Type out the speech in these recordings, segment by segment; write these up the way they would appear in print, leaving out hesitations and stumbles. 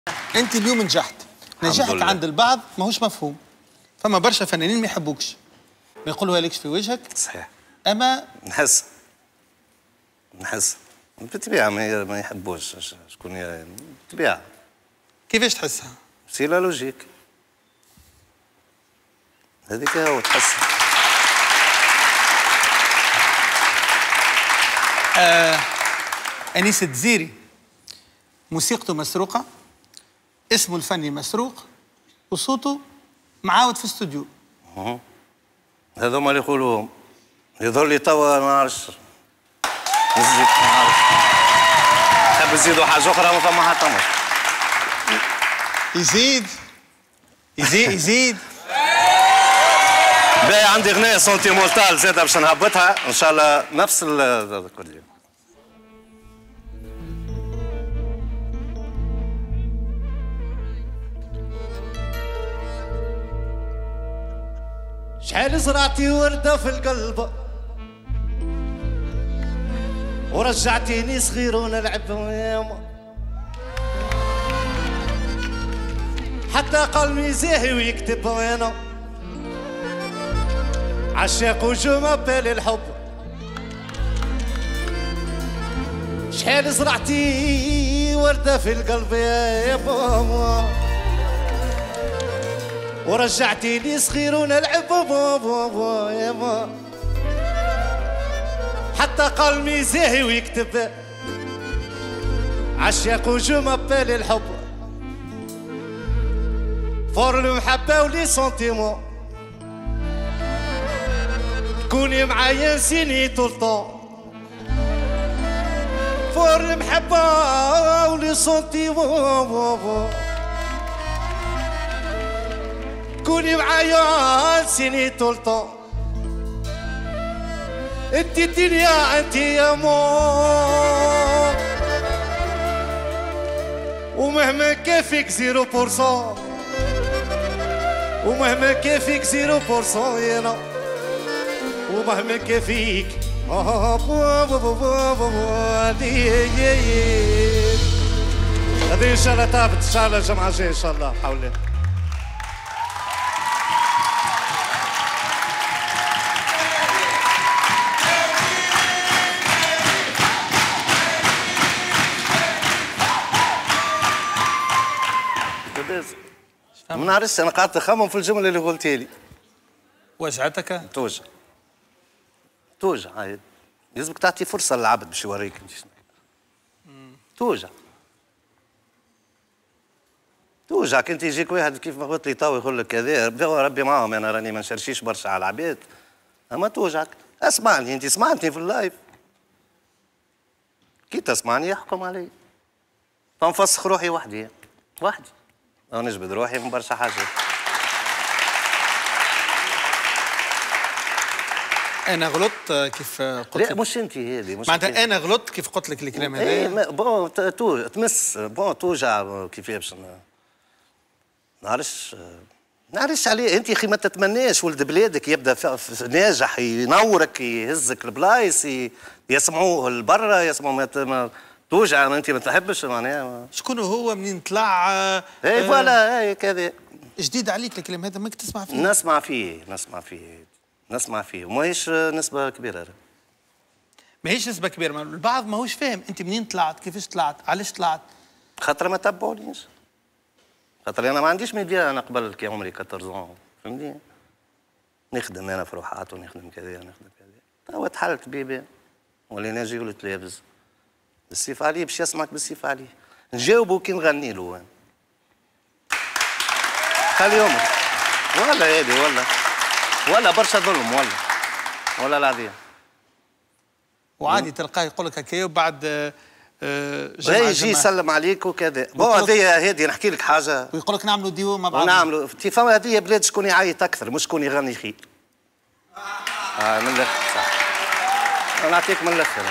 انت اليوم نجحت. نجاحك عند البعض ماهوش مفهوم. فما برشا فنانين ما يحبوكش، ما يقولوها لكش في وجهك. صحيح. اما نحس بالطبيعه ما يحبوش. شكون بالطبيعه. كيفاش تحسها؟ سي لا لوجيك. هذيك هو تحس. أنيس الدزيري موسيقته مسروقة، اسمه الفني مسروق، وصوته معاود في الاستوديو. هذوما اللي يقولوهم. يظهر لي توا ما نعرفش. نزيد ما نعرفش. تحب تزيدوا حاجة أخرى ما فما حتى مش. يزيد باهي عندي غنية سونتيمونتال زادة باش نهبطها إن شاء الله نفس كل يوم. شحال زرعتي وردة في القلب ورجعتيني صغير ونلعب وياما، حتى قلبي زاهي ويكتب وانا عشاق وجو مابال الحب. شحال زرعتي وردة في القلب يا ماما ورجعتيني صغير ونلعب بابا يا ماما، حتى قلبي زاهي ويكتب عشاق وجو مابال الحب. فور المحبة ولي سونتيمون تكوني معايا نسيني طول طول. فور المحبة ولي سونتيمون تكوني معايا نسيني طول طول. انت الدنيا انت يا مو، ومهما كافيك 0%، ومهما كافيك 0% يانا، ومهما كافيك هذه ان شاء الله تابت ان شاء الله الجمعه الجايه ان شاء الله بحول الله. ما نعرفش انا قعدت نخمم في الجمله اللي قلتها لي. وجعتك؟ توجع هاي لازمك تعطي فرصه للعبد باش يوريك انت شنو. توجع كنت يجيك واحد كيف ما قلت لي تو يقول لك كذا ربي معاهم، انا راني ما نشرشيش برشا على العباد، اما توجعك. اسمعني انت سمعتني في اللايف، كي تسمعني يحكم علي. فنفسخ روحي وحدي أو نجبد روحي من برشا حاجات. أنا غلطت كيف قلت لا مش أنت هذه، مش معناتها أنا غلطت كيف قلت لك الكلام هذا. إيه بون تمس بون توجع كيف باش نعرفش عليه. أنت أخي ما تتمناش ولد بلادك يبدا ناجح ينورك يهزك البلايص يسمعوه لبرا يسمعوا توجع. انت ما تحبش معناها. شكون هو منين طلع؟ اي فوالا اي كذا. جديد عليك الكلام هذا، ماك تسمع فيه؟ نسمع فيه وماهيش نسبة كبيرة. ماهيش نسبة كبيرة، البعض ماهوش فاهم انت منين طلعت، كيفاش طلعت، علاش طلعت. خاطر ما تبعونيش، خاطر انا ما عنديش ميديا. انا قبل كي عمري 14 فهمتني، نخدم انا في روحات ونخدم كذا نخدم كذا. توا تحلت بيبي ولينا نجي ولد لابس بالسيف عليه باش يسمعك بالسيف عليه. نجاوبه كي نغني له خلي يومك. ولا هذه ولا برشا ظلم ولا العظيم. وعادي تلقاه يقول لك هكايا وبعد جمعة يجي يسلم عليك وكذا. بون هذه نحكي لك حاجه ويقول لك نعملوا ديو مع بعض. ونعملوا فما هذه بلاد شكون يعيط اكثر مش شكون يغني خير. من الاخر صح. نعطيك من الاخر.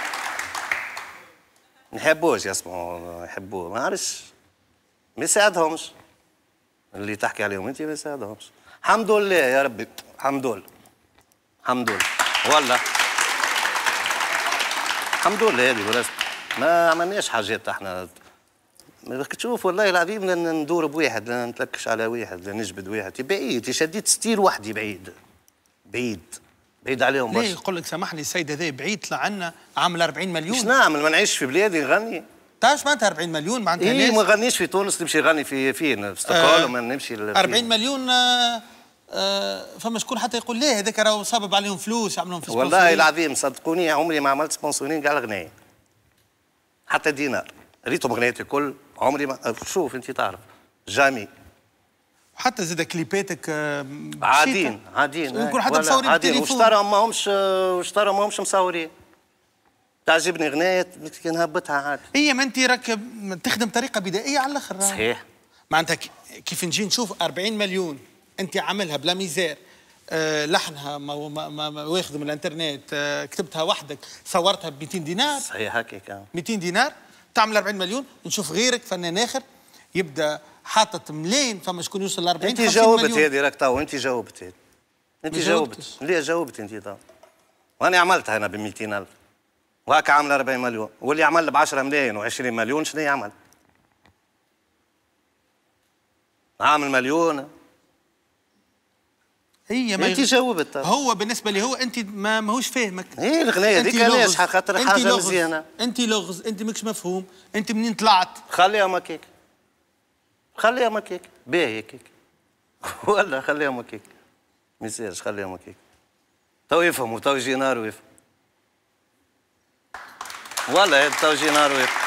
نحبوش يسمعوا يحبوه ما نعرفش ما يساعدهمش اللي تحكي عليهم انت ما يساعدهمش. الحمد لله يا ربي الحمد لله والله الحمد لله. هذه ورثت ما عملناش حاجات احنا راك تشوف والله العظيم ندور بواحد، لا نتلكش على واحد، لا نجبد واحد، بعيد شديت ستيل وحدي بعيد بعيد عليهم برشا. ليه يقول لك سامحني السيد هذا بعيد طلع عنا عامل 40 مليون. ايش نعمل؟ ما نعيش في بلادي نغني. تعرف معناتها 40 مليون معناتها إيه ناس. ما نغنيش في تونس، نمشي نغني في فين؟ في ستوكهولم نمشي 40 مليون. فما شكون حتى يقول ليه هذاك راهو صابب عليهم فلوس يعملهم في والله العظيم صدقوني عمري ما عملت سبونسورين كاع الغنايه. حتى دينار ريتهم غنايتي الكل عمري ما. شوف انت تعرف جامي. حتى زاد كليباتك عاديين يكون حتى مصورين بالتليفون. واشتروا ماهمش مصورين. تعجبني غناية نهبطها عادي. هي ما انت راك تخدم طريقه بدائيه على الاخر. صحيح. معناتها كيف نجي نشوف 40 مليون انت عاملها بلا ميزار، لحنها ما واخذ من الانترنت، كتبتها وحدك، صورتها ب 200 دينار. صحيح هكاك. 200 دينار تعمل 40 مليون. نشوف غيرك فنان اخر يبدا حاطط ملايين، فما شكون يوصل ل 40 50 مليون. انت جاوبت هذه راك تو، انت جاوبت هذه. انت جاوبت. ليه جاوبت انت تو؟ وانا عملتها انا ب 200,000 وهاك عامل 40 مليون، واللي عمل ب 10 ملايين و20 مليون شنو يعمل؟ عامل مليون. هي ما انت جاوبت. هو بالنسبه لي هو انت ماهوش فاهمك. ايه الغنايه هذيك ناجحه خاطر حاجه مزيانه. انت لغز، انت ماكش مفهوم، انت منين طلعت؟ خليها مكيك، خليها مكيك باهي هيك ولا خليها مكيك، ما يصيرش خليها مكيك. تو يفهموا، تو يجي نهار ويفهم والله، تو يجي نهار ويفهم.